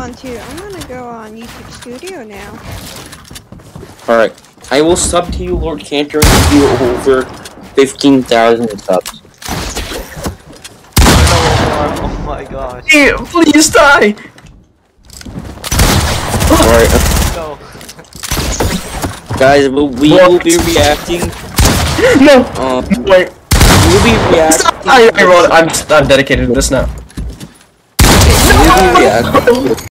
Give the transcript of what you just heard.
gonna go on YouTube Studio now. Alright. I will sub to you, Lord Kanter, and give you over 15,000 subs. Oh my gosh. Hey, please die! Alright. No. Guys, we will be reacting. No! Wait. We'll be reacting. I'm dedicated to this now. We'll be reacting.